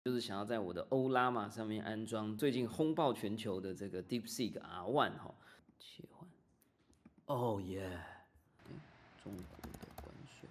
就是想要在我的欧拉玛上面安装最近轰爆全球的这个 DeepSeek R1哈，切换，哦耶，中国的官宣，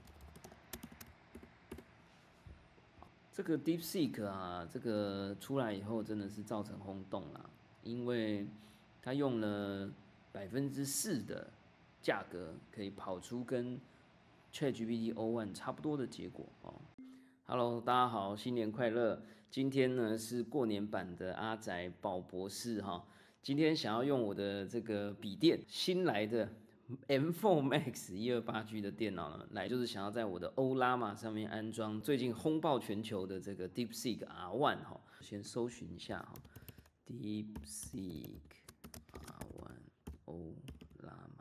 这个 DeepSeek 啊，这个出来以后真的是造成轰动啦，因为它用了4%的价格可以跑出跟 ChatGPT O1 差不多的结果哦。Hello， 大家好，新年快乐！今天呢是过年版的阿宅宝博士哈。今天想要用我的这个笔电，新来的 M4 Max 128G 的电脑呢，来就是想要在我的欧拉玛上面安装最近轰爆全球的这个 DeepSeek R1 哈。先搜寻一下哈 ，DeepSeek R1 欧拉玛。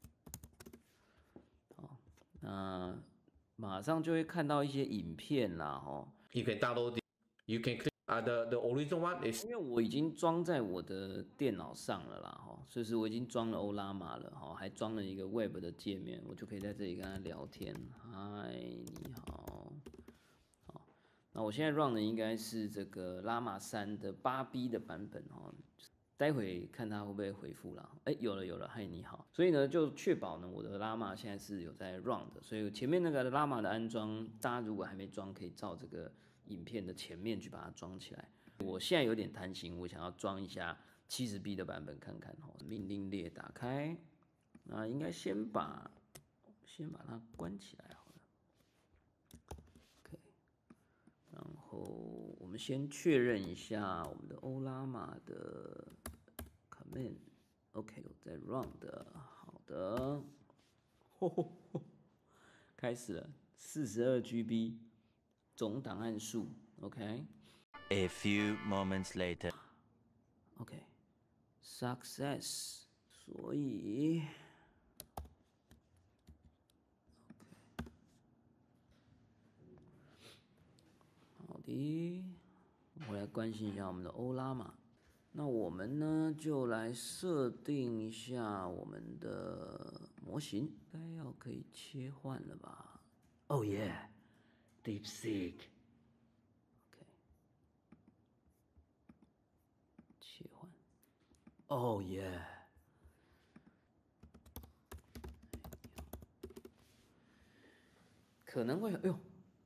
好，那马上就会看到一些影片啦，哈。 You can download it. You can click. The original one is. 因为我已经装在我的电脑上了啦，哈，所以是我已经装了欧拉玛了，哈，还装了一个 Web 的界面，我就可以在这里跟他聊天。嗨，你好，好，那我现在 run 的应该是这个拉玛3的8B 的版本，哈。待会看他会不会回复啦。哎，有了，嗨，你好。所以呢，就确保呢，我的拉玛现在是有在 run 的。所以前面那个拉玛的安装，大家如果还没装，可以照这个影片的前面去把它装起来。我现在有点贪心，我想要装一下70B 的版本看看哈。命令列打开，那应该先把它关起来好了。OK。然后我们先确认一下我们的欧拉玛的 command，OK， 有在 run 的，好的，开始了，42GB 总档案数 ，OK。 A few moments later. OK， success， 所以好的，我来关心一下我们的欧拉玛。那我们呢，就来设定一下我们的模型，该要可以切换了吧？哦耶 ，DeepSeek。OK， 切换。哦耶，可能会，哎呦。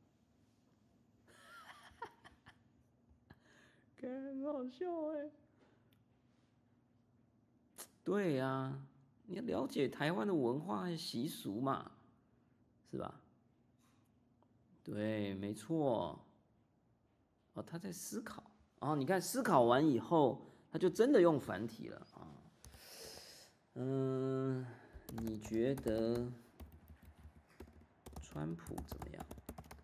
很好笑哎、对呀、啊，你要了解台湾的文化和习俗嘛，是吧？对，没错。哦，他在思考。哦，你看思考完以后，他就真的用繁体了啊。你觉得川普怎么样？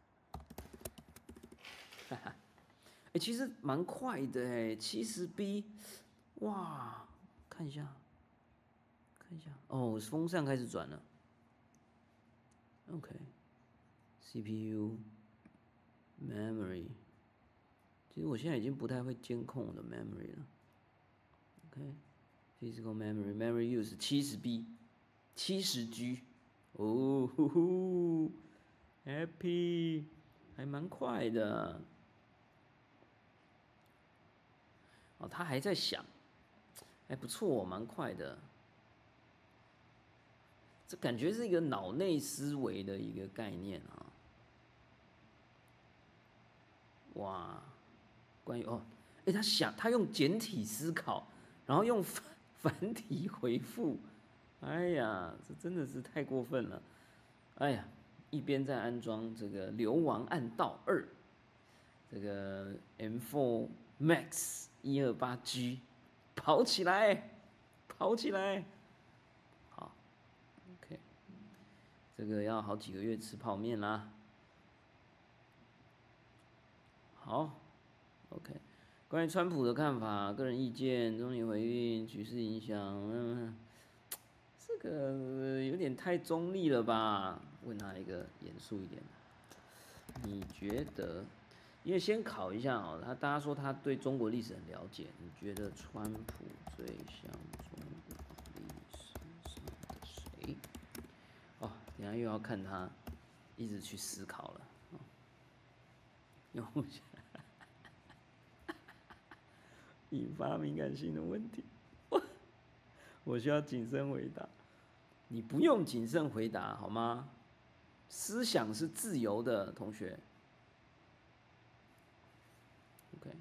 哈哈，哎，其实蛮快的哎，70B，哇，看一下。哦，风扇开始转了。OK，CPU、memory，其实我现在已经不太会监控我的 memory 了。OK，physical memory use 70B， 70G， 哦呼呼 ，happy， 还蛮快的。哦，他还在想，还不错，蛮快的。这感觉是一个脑内思维的一个概念啊！哇，关于哦，哎，他用简体思考，然后用繁体回复，哎呀，这真的是太过分了！哎呀，一边在安装这个流亡暗道2，这个 M4 Max 128G， 跑起来，跑起来！好 ，OK。这个要好几个月吃泡面啦。好 ，OK。关于川普的看法、个人意见、中年回应、局势影响，这个有点太中立了吧？问他一个严肃一点的，你觉得？因为先考一下哦，大家说他对中国历史很了解，你觉得川普最像中国历史上的谁？哦，等下又要看他一直去思考了。用一下引发敏感性的问题，我需要谨慎回答。你不用谨慎回答好吗？思想是自由的，同学。OK，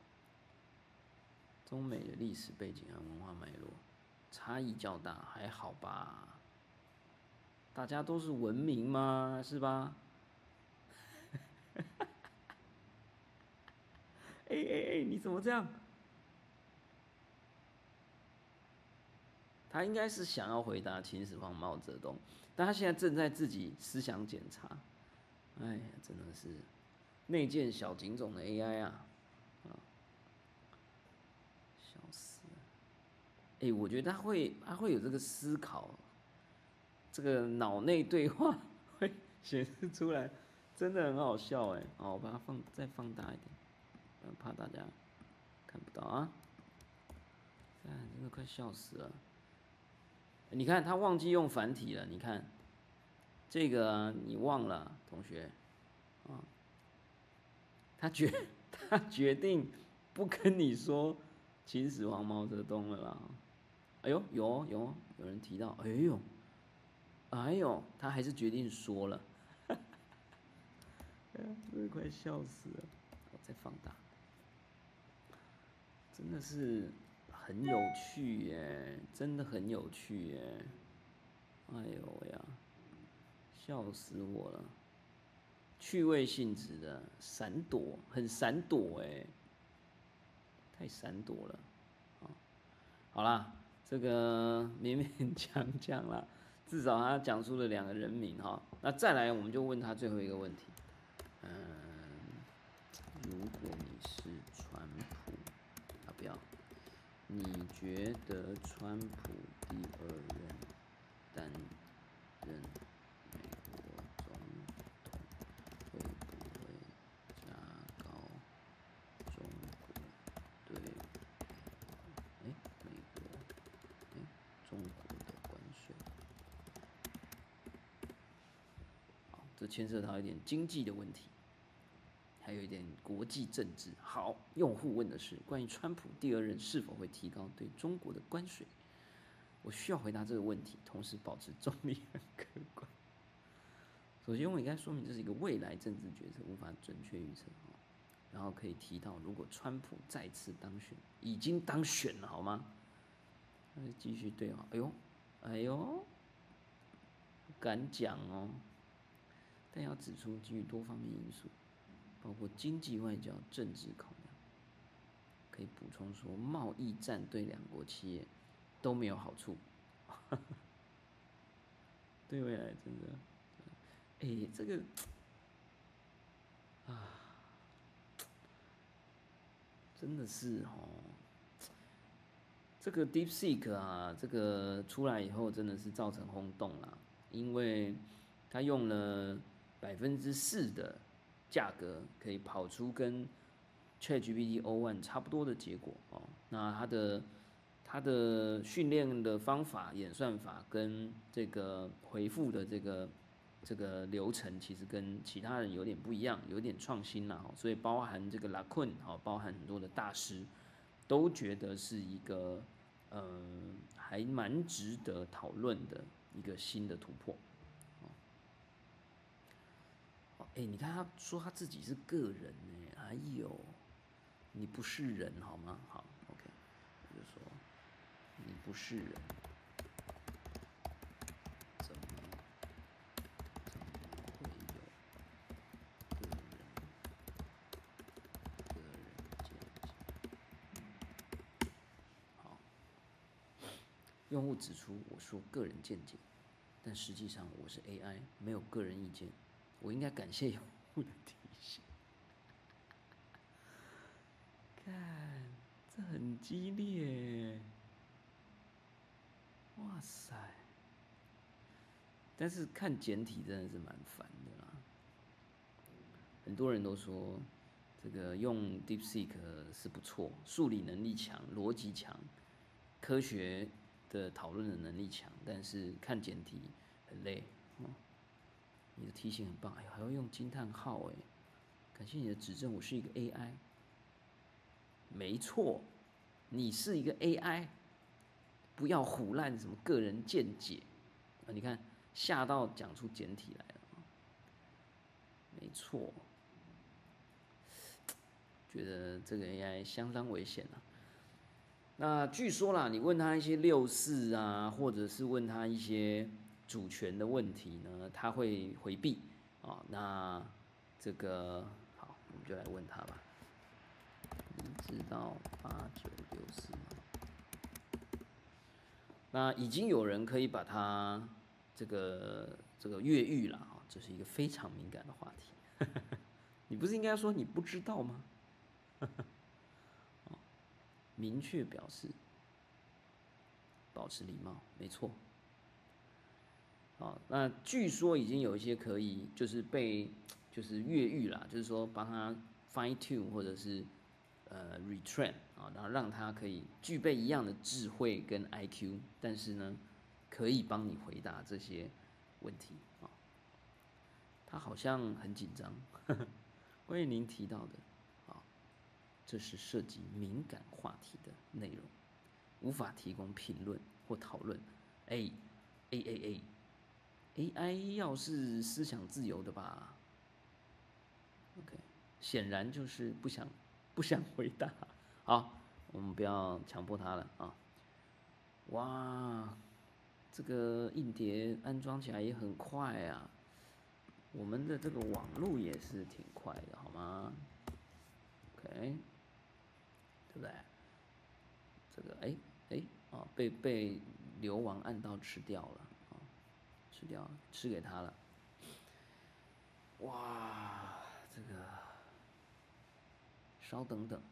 中美的历史背景和文化脉络差异较大，还好吧？大家都是文明吗？是吧？你怎么这样？他应该是想要回答秦始皇、毛泽东，但他现在正在自己思想检查。哎呀，真的是内建小警种的 AI 啊！笑死了！我觉得他会有这个思考，这个脑内对话会显示出来，真的很好笑哎！我把它再放大一点，怕大家看不到啊！真的快笑死了！你看他忘记用繁体了，你看这个啊，你忘了，同学啊，他决定不跟你说秦始皇、毛泽东了啦。哎呦，有人提到，哎呦，他还是决定说了，真的快笑死了！我再放大，真的是很有趣耶，真的很有趣耶！哎呦呀，笑死我了！趣味性质的闪躲，很闪躲哎，太闪躲了。好啦，这个勉勉强强啦，至少他讲述了2个人名哈。那再来，我们就问他最后一个问题。如果你是川普，不要？你觉得川普第2任担任美国总统会不会加高中国对美国中国的关税？好，这牵涉到一点经济的问题。还有一点国际政治。好，用户问的是关于川普第2任是否会提高对中国的关税。我需要回答这个问题，同时保持中立和客观。首先，我应该说明这是一个未来政治决策，无法准确预测。然后可以提到，如果川普再次当选，已经当选了，好吗？继续对话。哎呦，敢讲哦。但要指出，基于多方面因素。包括经济、外交、政治考量，可以补充说，贸易战对2国企业都没有好处，对未来真的，这个真的是这个 DeepSeek 啊，这个出来以后真的是造成轰动啦，因为它用了4%的价格可以跑出跟 ChatGPT O1 差不多的结果哦。那它的训练的方法、演算法跟这个回复的这个流程，其实跟其他人有点不一样，有点创新啦。所以包含这个 LaQuinn 包含很多的大师都觉得是一个还蛮值得讨论的一个新的突破。你看他说他自己是个人哎呦，你不是人好吗？好 ，OK， 我就说你不是人，怎么会有个人见解？好，用户指出我说个人见解，但实际上我是 AI， 没有个人意见。我应该感谢用户的提醒。看，这很激烈，哇塞！但是看简体真的是蛮烦的啦。很多人都说，这个用 DeepSeek 是不错，数理能力强，逻辑强，科学的讨论的能力强，但是看简体很累。你的提醒很棒，还要用惊叹号感谢你的指正，我是一个 AI。没错， 你是一个 AI，不要唬烂什么个人见解啊！你看吓到讲出简体来了，没错，觉得这个 AI 相当危险啊。那据说啦，你问他一些6.4啊，或者是问他一些主权的问题呢，他会回避啊。那这个好，我们就来问他吧。你知道8964吗？那已经有人可以把它这个越狱了啊，这是一个非常敏感的话题。你不是应该说你不知道吗？明确表示，保持礼貌，没错。好，那据说已经有一些可以就是越狱啦，就是说帮他 fine tune 或者是retrain 啊，然后让他可以具备一样的智慧跟 IQ， 但是呢，可以帮你回答这些问题啊。他好像很紧张，关于您提到的。这是涉及敏感话题的内容，无法提供评论或讨论。AI 要是思想自由的吧 ？OK， 显然就是不想回答。好，我们不要强迫他了啊。哇，这个硬碟安装起来也很快啊，我们的这个网络也是挺快的，好吗 ？OK。对不对？这个被流亡暗道吃掉了啊，吃掉了，吃给他了。哇，这个稍等等，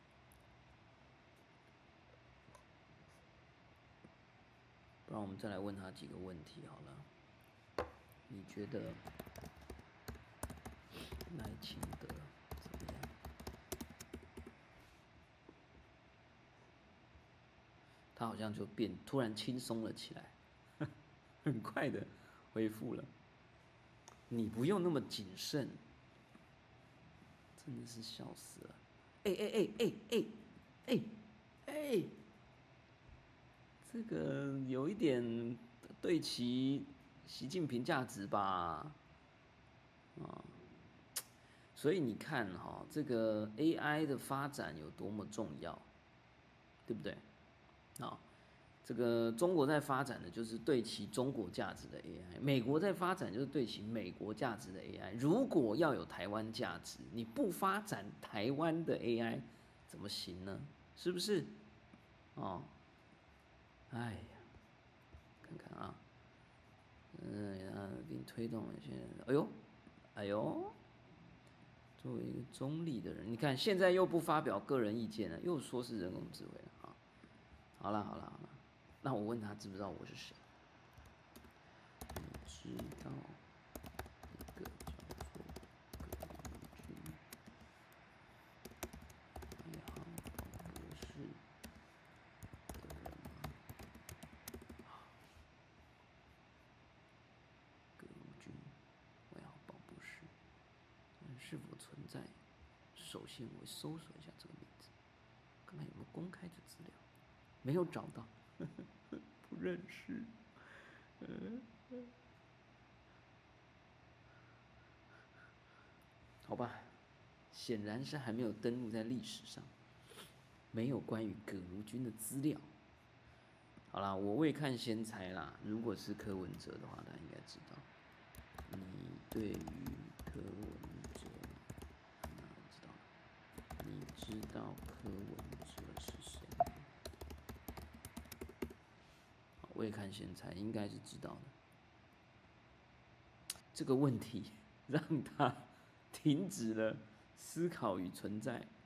不然我们再来问他几个问题好了。你觉得赖清德怎么样？他好像就突然轻松了起来，很快的恢复了。你不用那么谨慎，真的是笑死了。这个有一点对齐习近平价值吧？所以你看哈，这个 AI 的发展有多么重要，对不对？这个中国在发展的就是对齐中国价值的 AI， 美国在发展就是对齐美国价值的 AI。如果要有台湾价值，你不发展台湾的 AI， 怎么行呢？是不是？哎呀，看看啊，给你推动一些，哎呦，作为一个中立的人，你看现在又不发表个人意见了，又说是人工智慧了啊。好了，那我问他知不知道我是谁？你知道一个叫做葛文君外号博士的人吗？葛文君外号宝博士，是否存在？首先我会搜索一下这个名字，看看有没有公开的资料。没有找到，不认识。好吧，显然是还没有登录在历史上，没有关于葛如君的资料。好啦，我未看先猜啦。如果是柯文哲的话，他应该知道。你对于柯文哲，知道？你知道柯文哲是谁吗？未看先猜，应该是知道的。这个问题让他停止了思考与存在。